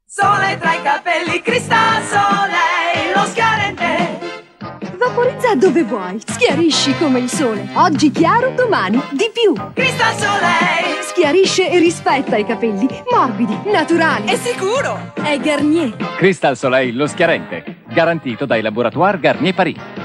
Sole tra i capelli, Crystal Soleil, lo schiarente. Vaporizza dove vuoi, schiarisci come il sole. Oggi chiaro, domani di più. Crystal Soleil. Schiarisce e rispetta i capelli, morbidi, naturali. È sicuro? È Garnier. Crystal Soleil, lo schiarente, garantito dai Laboratoire Garnier Paris.